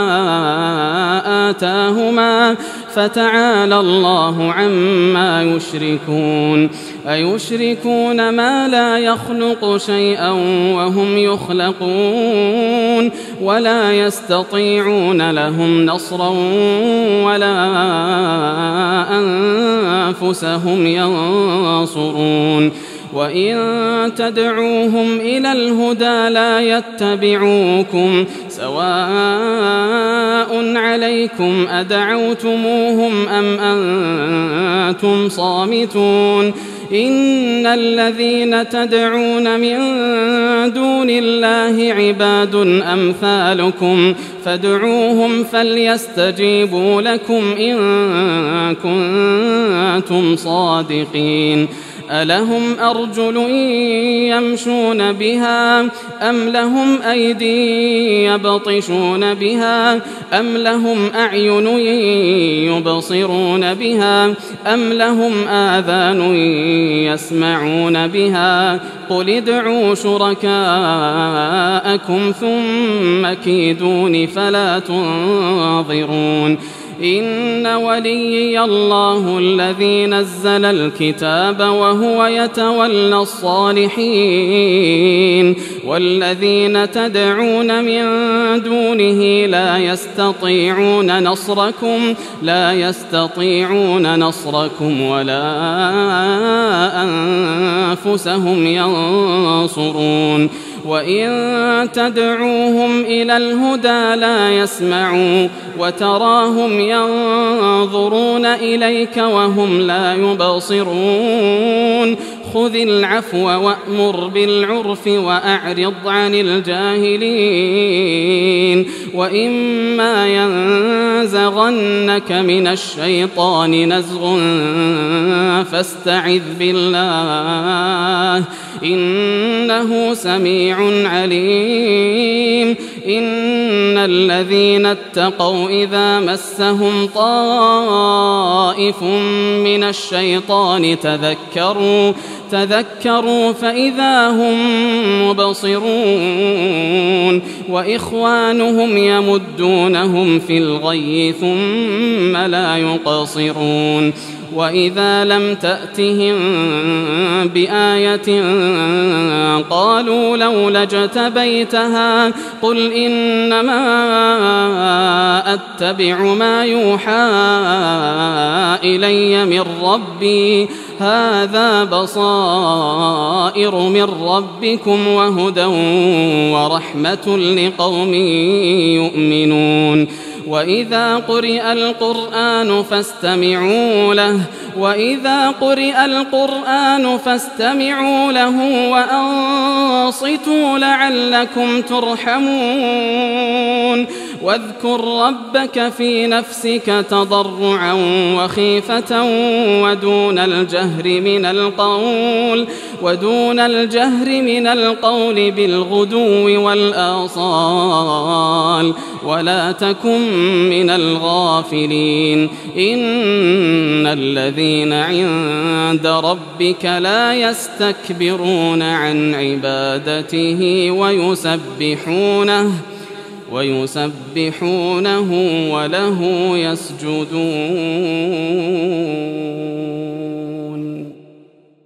آتاهما فتعالى الله عما يشركون أيشركون ما لا يخلق شيئا وهم يخلقون ولا يستطيعون لهم نصرا ولا أنفسهم ينصرون وإن تدعوهم إلى الهدى لا يتبعوكم سواء عليكم أدعوتموهم أم أنتم صامتون إن الذين تدعون من دون الله عباد أمثالكم فادعوهم فليستجيبوا لكم إن كنتم صادقين ألهم أرجل يمشون بها أم لهم أيدي يبطشون بها أم لهم أعين يبصرون بها أم لهم آذان يسمعون بها قل ادعوا شركاءكم ثم كيدون فلا تنظرون إن وليي الله الذي نزل الكتاب وهو يتولى الصالحين والذين تدعون من دونه لا يستطيعون نصركم لا يستطيعون نصركم ولا أنفسهم ينصرون وإن تدعوهم إلى الهدى لا يسمعوا وتراهم ينظرون إليك وهم لا يبصرون خذ العفو وأمر بالعرف وأعرض عن الجاهلين وإما ينزغنك من الشيطان نزغ فاستعذ بالله إنه سميع عليم إن الذين اتقوا إذا مسهم طائف من الشيطان تذكروا تذكروا فإذا هم مبصرون وإخوانهم يمدونهم في الغي ثم لا يقصرون وإذا لم تأتهم بآية قالوا لولا اجتبيتها قل إنما أتبع ما يوحى إلي من ربي هذا بصائر من ربكم وهدى ورحمة لقوم يؤمنون وإذا قرئ القرآن فاستمعوا له وإذا قرئ القرآن فاستمعوا له وأنصتوا لعلكم ترحمون واذكر ربك في نفسك تضرعا وخيفة ودون الجهر من القول ودون الجهر من القول بالغدو والآصال ولا تكن من الغافلين إن الذين عند ربك لا يستكبرون عن عبادته ويسبحونه ويسبحونه وله يسجدون.